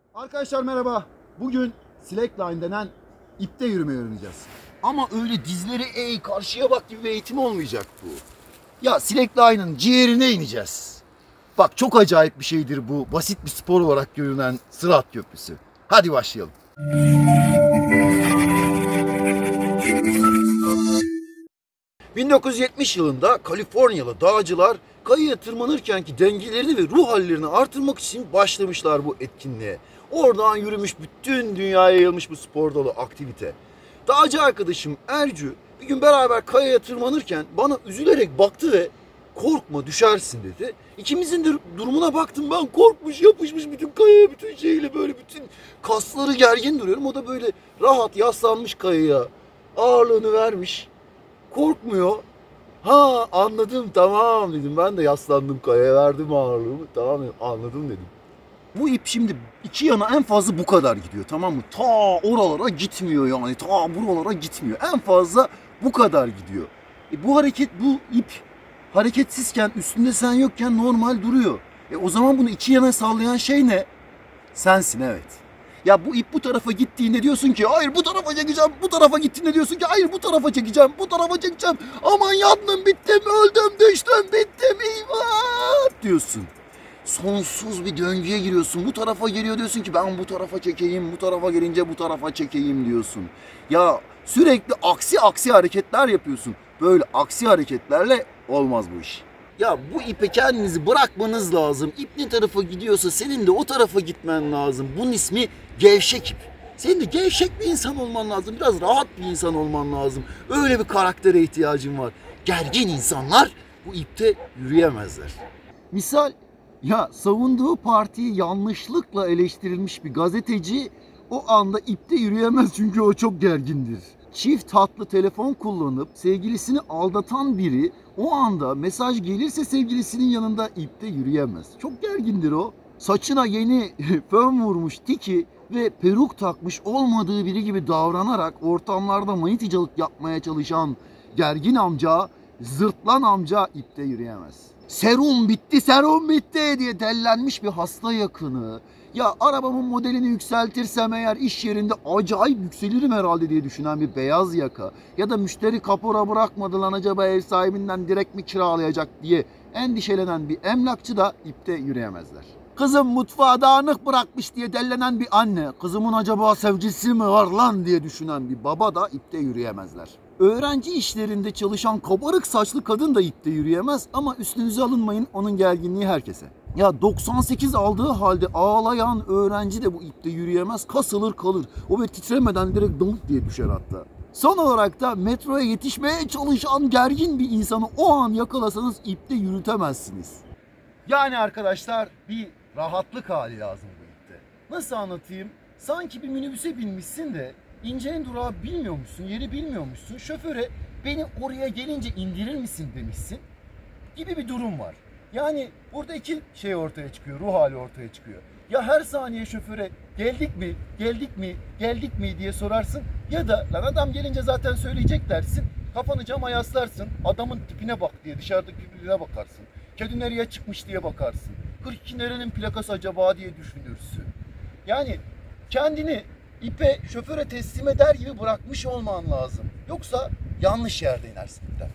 Arkadaşlar merhaba. Bugün slackline denen ipte yürümeyi öğreneceğiz. Ama öyle dizleri karşıya bak gibi bir eğitim olmayacak bu. Ya slackline'ın ciğerine ineceğiz. Bak çok acayip bir şeydir bu. Basit bir spor olarak görünen Sırat Köprüsü. Hadi başlayalım. ...1970 yılında Kaliforniyalı dağcılar kayaya tırmanırkenki dengelerini ve ruh hallerini artırmak için başlamışlar bu etkinliğe. Oradan yürümüş, bütün dünyaya yayılmış bu spor dalı aktivite. Dağcı arkadaşım Ercü bir gün beraber kayaya tırmanırken bana üzülerek baktı ve "Korkma, düşersin" dedi. İkimizin de durumuna baktım, ben korkmuş, yapışmış bütün kayaya, bütün şeyle böyle bütün kasları gergin duruyorum. O da böyle rahat yaslanmış kayaya, ağırlığını vermiş. Korkmuyor. Ha, anladım, tamam dedim. Ben de yaslandım kayaya, verdim ağırlığımı. Tamam dedim, anladım dedim. Bu ip şimdi iki yana en fazla bu kadar gidiyor, tamam mı? Ta oralara gitmiyor yani. Ta buralara gitmiyor. En fazla bu kadar gidiyor. Bu ip hareketsizken, üstünde sen yokken normal duruyor. O zaman bunu iki yana sallayan şey ne? Sensin, evet. Ya bu ip bu tarafa gittiğinde diyorsun ki hayır bu tarafa çekeceğim. Bu tarafa gittiğinde diyorsun ki hayır bu tarafa çekeceğim. Bu tarafa çekeceğim. Aman yandım, bittim, öldüm, düştüm, bittim, eyvah diyorsun. Sonsuz bir döngüye giriyorsun. Bu tarafa geliyor diyorsun ki ben bu tarafa çekeyim. Bu tarafa gelince bu tarafa çekeyim diyorsun. Ya sürekli aksi hareketler yapıyorsun. Böyle aksi hareketlerle olmaz bu iş. Ya bu ipe kendinizi bırakmanız lazım. İp ne tarafa gidiyorsa senin de o tarafa gitmen lazım. Bunun ismi gevşek ip. Senin de gevşek bir insan olman lazım. Biraz rahat bir insan olman lazım. Öyle bir karaktere ihtiyacın var. Gergin insanlar bu ipte yürüyemezler. Misal, ya savunduğu partiyi yanlışlıkla eleştirilmiş bir gazeteci o anda ipte yürüyemez çünkü o çok gergindir. Çift hatlı telefon kullanıp sevgilisini aldatan biri o anda mesaj gelirse sevgilisinin yanında ipte yürüyemez. Çok gergindir o. Saçına yeni fön vurmuş tiki ve peruk takmış olmadığı biri gibi davranarak ortamlarda maniticalık yapmaya çalışan gergin amca, zırtlan amca ipte yürüyemez. Serum bitti diye dellenmiş bir hasta yakını. Ya arabamın modelini yükseltirsem eğer iş yerinde acayip yükselirim herhalde diye düşünen bir beyaz yaka. Ya da müşteri kapora bırakmadı lan acaba ev sahibinden direkt mi kiralayacak diye endişelenen bir emlakçı da ipte yürüyemezler. Kızım mutfağı dağınık bırakmış diye dellenen bir anne, kızımın acaba sevgilisi mi var lan diye düşünen bir baba da ipte yürüyemezler. Öğrenci işlerinde çalışan kabarık saçlı kadın da ipte yürüyemez ama üstünüze alınmayın, onun gerginliği herkese. Ya 98 aldığı halde ağlayan öğrenci de bu ipte yürüyemez, kasılır kalır. O böyle titremeden direkt donk diye düşer hatta. Son olarak da metroya yetişmeye çalışan gergin bir insanı o an yakalasanız ipte yürütemezsiniz. Yani arkadaşlar bir rahatlık hali lazım bu ipte. Nasıl anlatayım? Sanki bir minibüse binmişsin de İnce'nin durağı bilmiyormuşsun, yeri bilmiyormuşsun. Şoföre beni oraya gelince indirir misin demişsin gibi bir durum var. Yani burada iki şey ortaya çıkıyor, ruh hali ortaya çıkıyor. Ya her saniye şoföre geldik mi diye sorarsın ya da lan adam gelince zaten söyleyecek dersin. Kafanı cama yaslarsın, adamın tipine bak diye dışarıdaki birbirine bakarsın. Kedi nereye çıkmış diye bakarsın. 42 nerenin plakası acaba diye düşünürsün. Yani kendini ipe, şoföre teslim eder gibi bırakmış olman lazım. Yoksa yanlış yerde inersin ipten.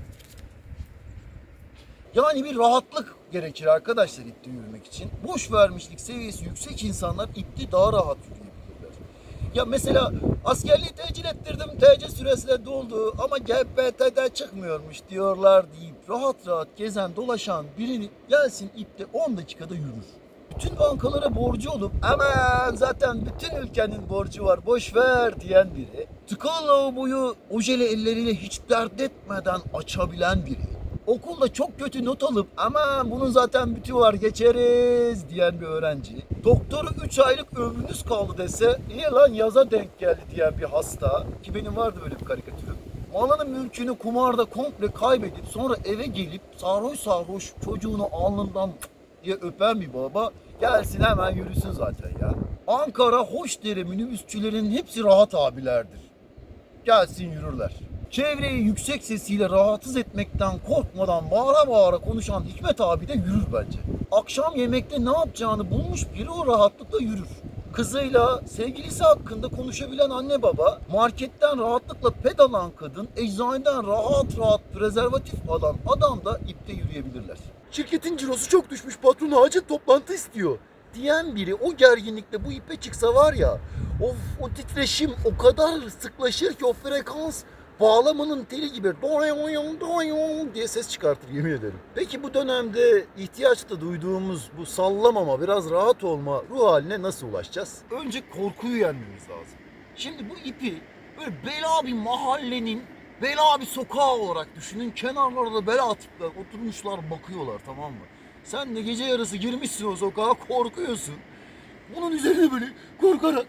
Yani bir rahatlık gerekir arkadaşlar ipte yürümek için. Boş vermişlik seviyesi yüksek insanlar ipte daha rahat yürüyebilirler. Ya mesela askerliği tecil ettirdim, TC süresi de doldu ama GBT'de çıkmıyormuş diyorlar deyip rahat rahat gezen dolaşan birini gelsin ipte 10 dakikada yürür. Bütün bankalara borcu olup aman zaten bütün ülkenin borcu var boş ver diyen biri. Tıkalı lavaboyu ojeli elleriyle hiç dert etmeden açabilen biri. Okulda çok kötü not alıp aman bunun zaten bütü var geçeriz diyen bir öğrenci. Doktoru 3 aylık ömrünüz kaldı dese niye lan yaza denk geldi diyen bir hasta. Ki benim vardı böyle bir karikatürüm. Malının mülkünü kumarda komple kaybedip sonra eve gelip sarhoş çocuğunu alnından diye öpen bir baba gelsin hemen yürüsün zaten ya. Ankara Hoşdere minibüsçülerin hepsi rahat abilerdir. Gelsin yürürler. Çevreyi yüksek sesiyle rahatsız etmekten korkmadan bağıra bağıra konuşan Hikmet abi de yürür bence. Akşam yemekte ne yapacağını bulmuş biri o rahatlıkla yürür. Kızıyla sevgilisi hakkında konuşabilen anne baba, marketten rahatlıkla ped alan kadın, eczaneden rahat rahat prezervatif alan adam da ipte yürüyebilirler. Şirketin cirosu çok düşmüş, patronu acil toplantı istiyor diyen biri o gerginlikle bu ipe çıksa var ya, o titreşim o kadar sıklaşır ki o frekans bağlamanın teli gibi doyong doyong diye ses çıkartır, yemin ederim. Peki bu dönemde ihtiyaçta duyduğumuz bu sallamama, biraz rahat olma ruh haline nasıl ulaşacağız? Önce korkuyu yenmemiz lazım. Şimdi bu ipi böyle bela bir mahallenin bela bir sokağı olarak düşünün. Kenarlarda bela tipler oturmuşlar, bakıyorlar, tamam mı? Sen de gece yarısı girmişsin o sokağa, korkuyorsun. Bunun üzerine böyle korkarak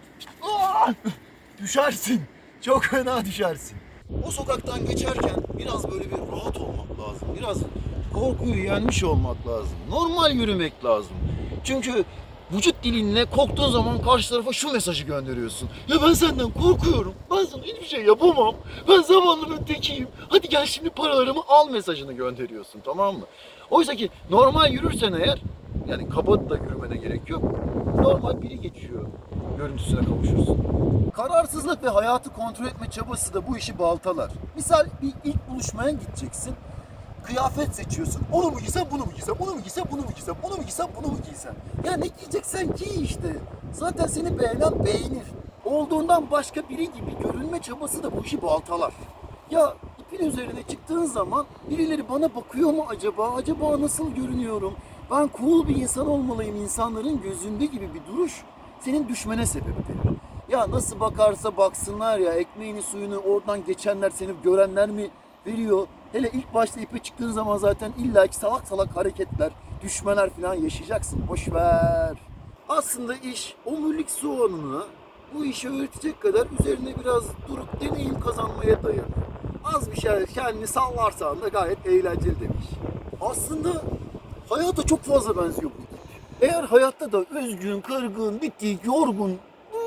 düşersin. Çok fena düşersin. O sokaktan geçerken biraz böyle bir rahat olmak lazım. Biraz korkuyu yenmiş olmak lazım. Normal yürümek lazım. Çünkü vücut dilinle korktuğun zaman karşı tarafa şu mesajı gönderiyorsun. Ya ben senden korkuyorum. Ben sana hiçbir şey yapamam. Ben zavallının tekiyim. Hadi gel şimdi paralarımı al mesajını gönderiyorsun, tamam mı? Oysa ki normal yürürsen eğer, yani kaba da yürümene gerek yok. Normal biri geçiyor görüntüsüne kavuşursun. Kararsızlık ve hayatı kontrol etme çabası da bu işi baltalar. Misal bir ilk buluşmaya gideceksin. Kıyafet seçiyorsun. Onu mu giysem, bunu mu giysem, onu mu giysem, bunu mu giysem, onu mu giysem, bunu mu giysem. Ya ne giyeceksen giy işte. Zaten seni beğenen beğenir. Olduğundan başka biri gibi görünme çabası da bu işi baltalar. Ya ipin üzerine çıktığın zaman birileri bana bakıyor mu acaba? Acaba nasıl görünüyorum? Ben cool bir insan olmalıyım insanların gözünde gibi bir duruş senin düşmene sebeptir. Ya nasıl bakarsa baksınlar ya, ekmeğini suyunu oradan geçenler seni görenler mi veriyor? Hele ilk başta ipe çıktığın zaman zaten illaki salak salak hareketler, düşmeler falan yaşayacaksın. Boş ver. Aslında iş omurilik soğanına bu işi öğretecek kadar üzerine biraz durup deneyim kazanmaya dayanıyor. Az bir şey kendini sallarsan da gayet eğlenceli demiş. Aslında hayata çok fazla benziyor bu ip. Eğer hayatta da üzgün, kırgın, bitik, yorgun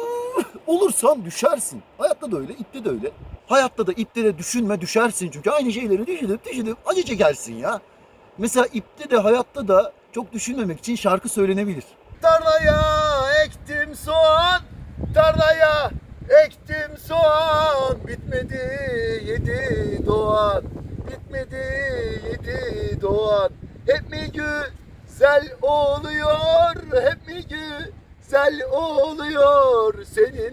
olursan düşersin. Hayatta da öyle, ipte de öyle. Hayatta da ipte de düşünme, düşersin çünkü aynı şeyleri düşünüp acı çekersin ya. Mesela ipte de hayatta da çok düşünmemek için şarkı söylenebilir. Tarlaya ektim soğan, tarlaya ektim soğan, bitmedi yedi doğan, bitmedi yedi doğan. Hep mi güzel oluyor, hep mi güzel oluyor, senin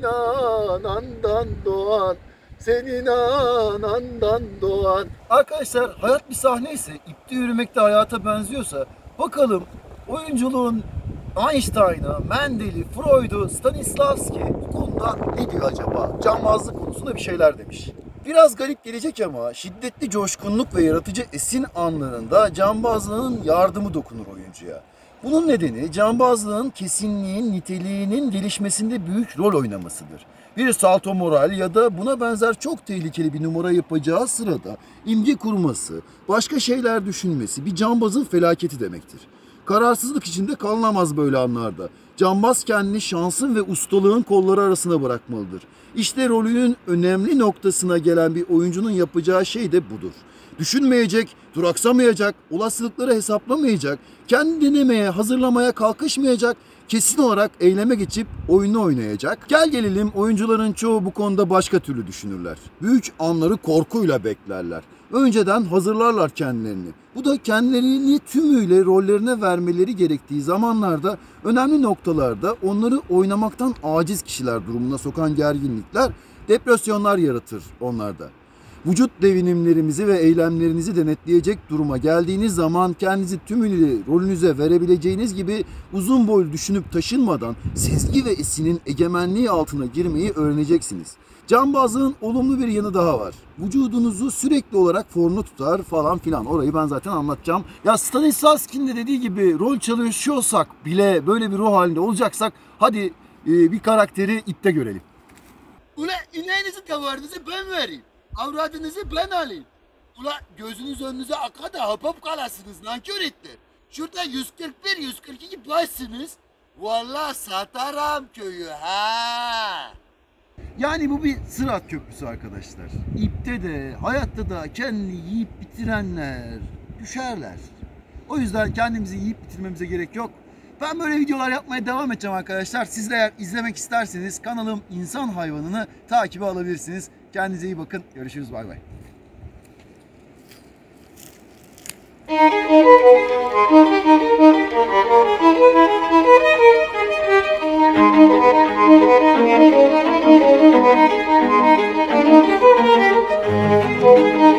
anandan doğan, senin anandan doğan. Arkadaşlar hayat bir sahne ise, ipte yürümek de hayata benziyorsa, bakalım oyunculuğun Einstein'ı, Mendel'i, Freud'u, Stanislavski bu konuda ne diyor acaba? Cambazlık konusunda bir şeyler demiş. Biraz garip gelecek ama şiddetli coşkunluk ve yaratıcı esin anlarında cambazlığın yardımı dokunur oyuncuya. Bunun nedeni cambazlığın kesinliğin, niteliğinin gelişmesinde büyük rol oynamasıdır. Bir salto moral ya da buna benzer çok tehlikeli bir numara yapacağı sırada imge kurması, başka şeyler düşünmesi bir cambazın felaketi demektir. Kararsızlık içinde kalınamaz böyle anlarda. Cambaz kendini şansın ve ustalığın kolları arasına bırakmalıdır. İşte rolünün önemli noktasına gelen bir oyuncunun yapacağı şey de budur. Düşünmeyecek, duraksamayacak, olasılıkları hesaplamayacak, kendini denemeye, hazırlamaya kalkışmayacak, kesin olarak eyleme geçip oyunu oynayacak. Gel gelelim oyuncuların çoğu bu konuda başka türlü düşünürler. Büyük anları korkuyla beklerler. Önceden hazırlarlar kendilerini. Bu da kendilerini tümüyle rollerine vermeleri gerektiği zamanlarda, önemli noktalarda onları oynamaktan aciz kişiler durumuna sokan gerginlikler, depresyonlar yaratır onlarda. Vücut devinimlerimizi ve eylemlerinizi denetleyecek duruma geldiğiniz zaman kendinizi tümüyle rolünüze verebileceğiniz gibi uzun boylu düşünüp taşınmadan sezgi ve esinin egemenliği altına girmeyi öğreneceksiniz. Cambazlığın olumlu bir yanı daha var. Vücudunuzu sürekli olarak formda tutar falan filan. Orayı ben zaten anlatacağım. Ya Stanislavski'nin de dediği gibi rol çalışıyorsak bile, böyle bir ruh halinde olacaksak hadi bir karakteri ipte görelim. Ula ineğinizi davarınızı ben vereyim. Avradınızı ben alayım. Ula gözünüz önünüze aka da hapap kalasınız nankör etler. Şurada 141, 142 başsınız. Vallahi satarım köyü ha. Yani bu bir Sırat Köprüsü arkadaşlar. İpte de hayatta da kendini yiyip bitirenler düşerler. O yüzden kendimizi yiyip bitirmemize gerek yok. Ben böyle videolar yapmaya devam edeceğim arkadaşlar. Siz de eğer izlemek isterseniz kanalım İnsan Hayvanı'nı takibe alabilirsiniz. Kendinize iyi bakın. Görüşürüz. Bay bay. Thank you.